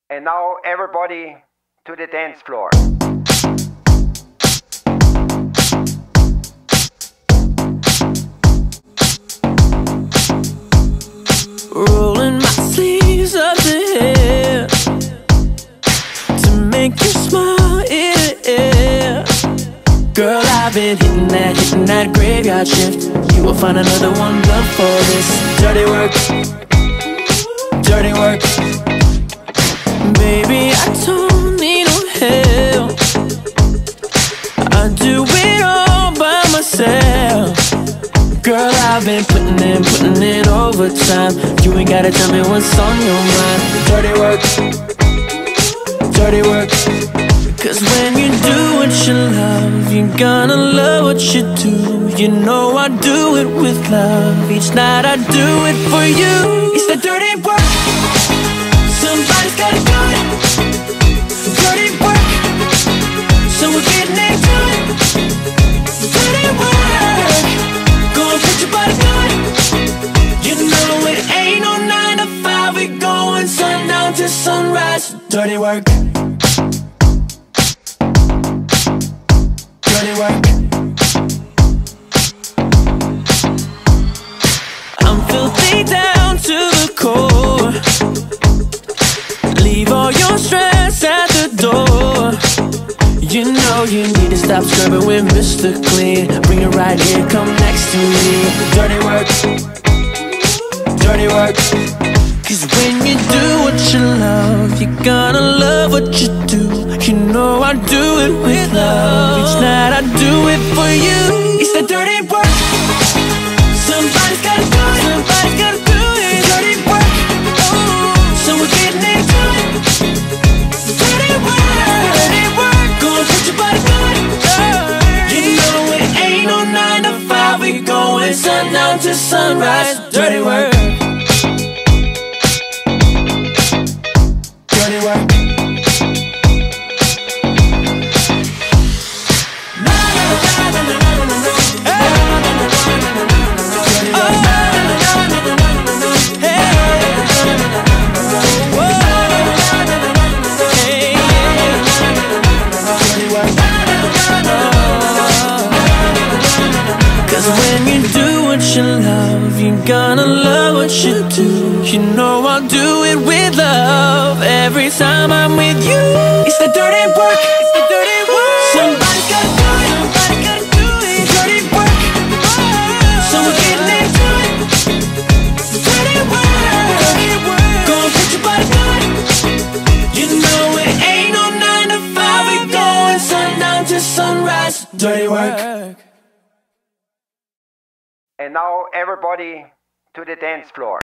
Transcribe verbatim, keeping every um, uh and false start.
And now everybody to the dance floor. Rolling my sleeves up the hair to make you smile, yeah. Girl, I've been hitting that, hitting that graveyard shift. You will find another one built for this. Dirty work, dirty work. Baby, I don't need no help. I do it all by myself. Girl, I've been putting in, putting in overtime. You ain't gotta tell me what's on your mind. Dirty work, dirty work. Cause when you do what you love, you're gonna love what you do. You know I do it with love. Each night I do it for you. It's the dirty work. Somebody's gotta do it. Dirty work. So we're getting into it. Dirty work. Gonna put your body through it. You know it ain't no nine to five. We going sundown to sunrise. Dirty work. Dirty work. I'm filthy down to the core. Leave all your stress at the door. You know you need to stop scrubbing with Mister Clean. Bring it right here, come next to me. Dirty work, dirty work. Cause when you do what you love, you're gonna love what you do. You know I do it with love. Each night I do it for you. It's the dirty work. Somebody's gotta do it. Somebody's gotta do it. Dirty work. Oh, so we're getting into it. Dirty work. Dirty work. Gonna put your body through it. You know it ain't no nine to five. We going sundown to sunrise. Dirty work. Dirty work. Cause when you do what you love, you're gonna love what you do. You know I'll do it with love every time I'm with you. It's the dirty work. It's the dirty work. Somebody's gotta do it. Somebody's gotta do it. Dirty work. So we're getting into it. Dirty work. Dirty work. Gonna put your body through it. You know it ain't no nine to five. We going sundown to sunrise. Dirty work. And now everybody to the dance floor.